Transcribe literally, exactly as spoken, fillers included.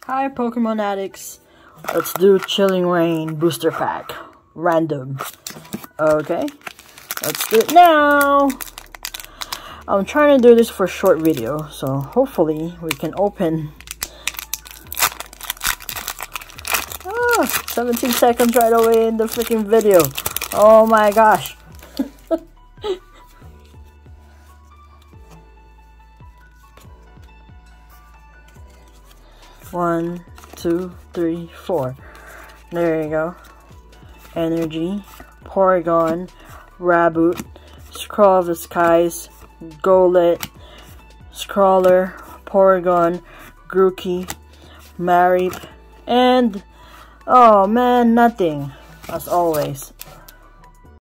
Hi Pokemon addicts, let's do Chillingreign booster pack, random. Okay, let's do it now. I'm trying to do this for a short video, so hopefully we can open. Ah, seventeen seconds right away in the freaking video. Oh my gosh. One, two, three, four. There you go. Energy, Porygon, Raboot, Scroll of the Skies, Golett, Scrawler, Porygon, Grookey, Marip, and oh man, nothing as always.